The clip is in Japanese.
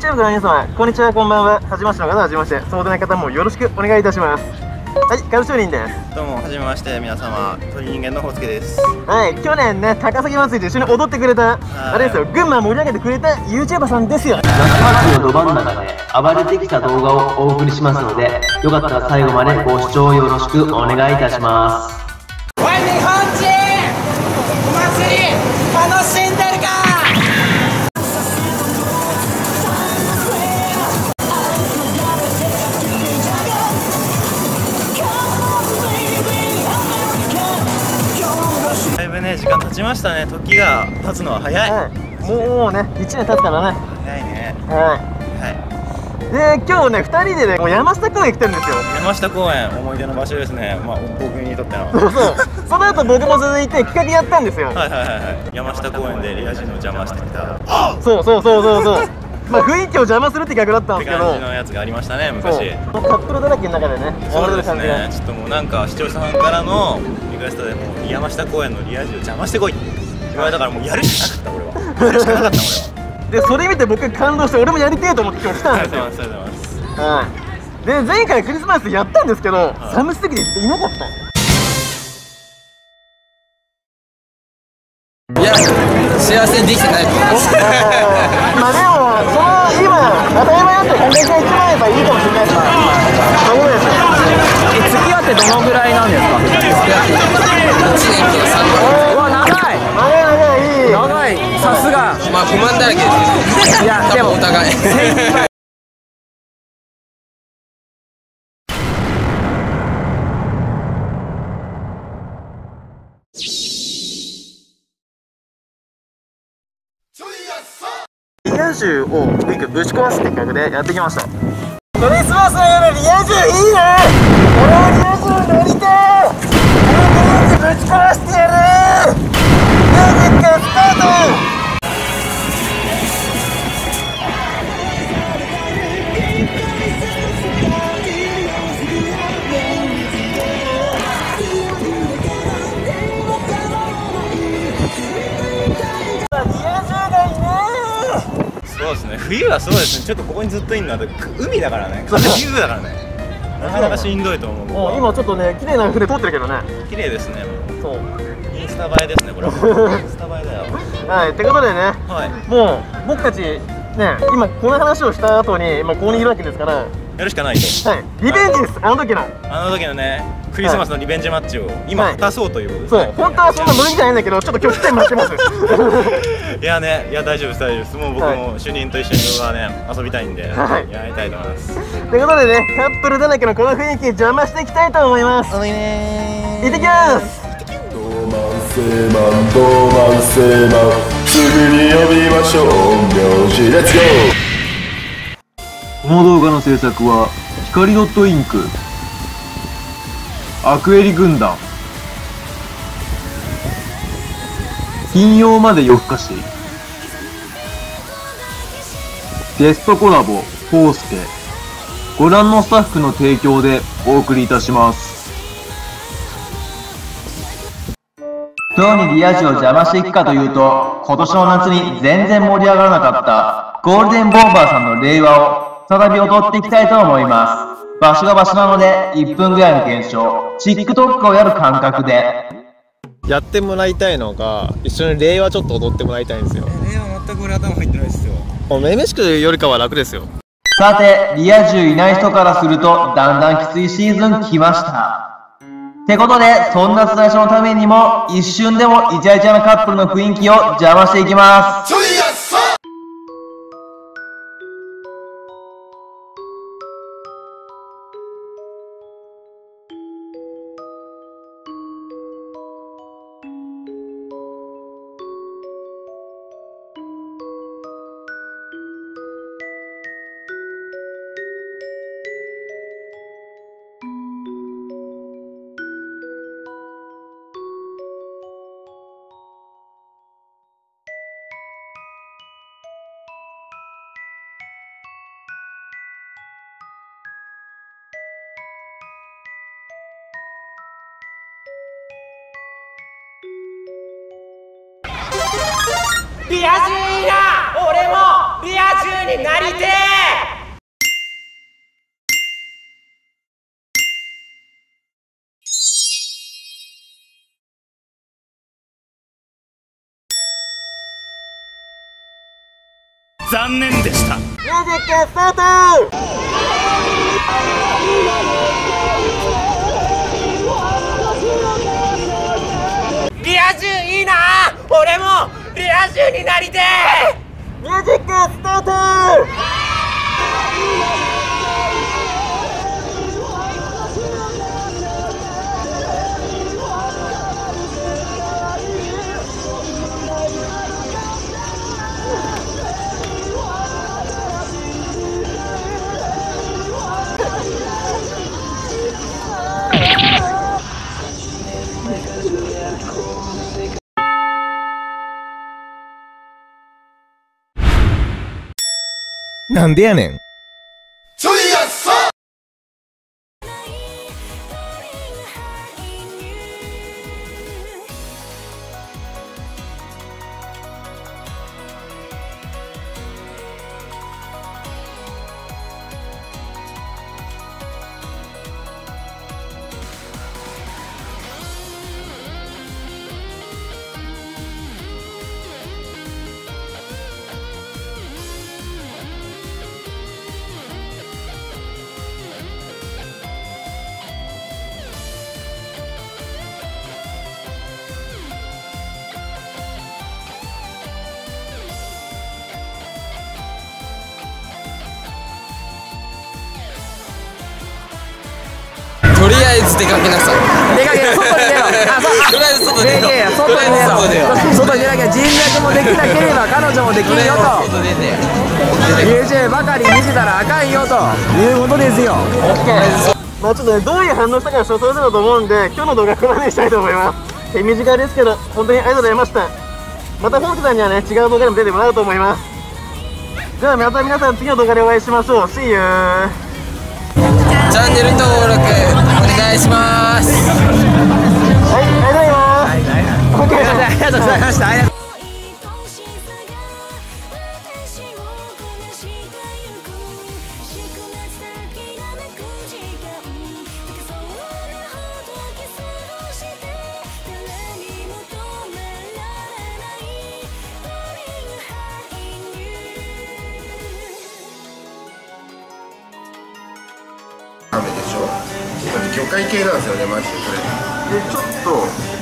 YouTube ご覧の皆様、こんにちは、こんばんは。はじめましての方ははじめまして、そうでない方もよろしくお願いいたします。はい、カルチョー人です。 どうも、はじめまして、皆様、鳥人間のほうすけです。 はい、去年ね、高崎祭りで一緒に踊ってくれた、あれですよ、群馬盛り上げてくれた YouTuber さんですよ。 夏祭りのど真ん中で暴れてきた動画をお送りしますので、よかったら最後までご視聴よろしくお願いいたします。 おい、日本人、お祭り楽しんでるか。 だいぶね、時間経ちましたね。時が経つのは早い。 はい、もうね、1年経ったからね。 早いね。 はい。で、今日ね、2人でね、もう山下公園来てるんですよ。 山下公園、思い出の場所ですね。まあ、僕にとっての。 そうそう。その後僕も続いて企画やったんですよ。 はいはいはいはい。山下公園でリア充の邪魔してきた。 そうそうそうそうそう。まあ雰囲気を邪魔するって企画だったんですけど。 って感じのやつがありましたね、昔。 カップルだらけの中でね。 そうですね。ちょっともうなんか視聴者さんからのリクエストでもう山下公園のリア充を邪魔してこいって言われたからもうやるしかなかった俺は。やるしかなかった俺は。 でそれ見て僕感動して俺もやりてえと思って今日来たんですよ。 ありがとうございます。 はい。で前回クリスマスやったんですけど、寒すぎていなかった。 いや、幸せにできてないと思います。 まあでもその今当たり前だって感覚が一番やっぱいいかもしれないです。そうです。 付き合ってどのぐらいなんですか？付き合って1年と3ヶ月。うわ、長い長い長い、さすが。まあ不満だらけですけど、いやでもお互いリア充をぶち壊すって企画でやってきました。クリスマスの夜リア充いいね。俺はリア充乗りてー。俺ぶち壊してやるー。ミュージックスタート。 そうですね。冬はそうですね。ちょっとここにずっといるのは海だからね。風だからね。なかなかしんどいと思う。 もう今ちょっとね綺麗な船通ってるけどね。 綺麗ですね。 そう。 インスタ映えですねこれ。インスタ映えだよ。 はい。ってことでね。 はい。 もう僕たちね今この話をした後にここにいるわけですから。 やるしかないと。 はい。リベンジです。あの時のねクリスマスのリベンジマッチを今果たそうということですね。 そう。本当はそんな無理じゃないんだけどちょっと今日来てもらってます。 いやね、いや大丈夫です大丈夫です。もう僕も主任と一緒に動画ね遊びたいんでやりたいと思います。 ということでね、カップルだらけのこの雰囲気邪魔していきたいと思います。 おいねー。 行ってきます。 ドーマンセーマンすぐに呼びましょう名字レッツゴー。 この動画の制作は光ドットインク、アクエリ軍団、金曜まで夜更かし、ゲストコラボコウスケ、ご覧のスタッフの提供でお送りいたします。どうにリア充を邪魔していくかというと、今年の夏に全然盛り上がらなかったゴールデンボンバーさんの令和を再び踊っていきたいと思います。場所が場所なので1分ぐらいの検証、TikTok をやる感覚でやってもらいたいのが、一緒に令和ちょっと踊ってもらいたいんですよ。 令和全く俺頭入ってないですよ。 めめしくよりかは楽ですよ。 さて、リア充いない人からするとだんだんきついシーズン来ました。ってことで、そんな最初のためにも一瞬でもイチャイチャなカップルの雰囲気を邪魔していきます。 リア充いいな。俺もリア充になりてえ。 残念でした。 ミュージックスタート。 リア充いいな。俺もリア充になりてえ。 ミュージックスタート。 なんでやねん。 とりあえず出かけなさい。 出かけ外に出ろ。あ、そう。 とりあえず外出ろ。 いやいや外に出ろ。外に出なきゃ人脈もできなければ彼女もできるよと。 外出て。 YouTube ばかり見てたらあかんよということですよ。 まあちょっとね、どういう反応したかは人それぞれだと思うんで、今日の動画はここまでにしたいと思います。手短ですけど、本当にありがとうございました。また本日さんにはね、違う動画でも出てもらおうと思います。ではまた皆さん次の動画でお会いしましょう。See you! チャンネル登録お願いします。 はい、ありがとうございます。 ありがとうございました。 雨でしょ。だって魚介系なんですよね、マジでこれ。でちょっと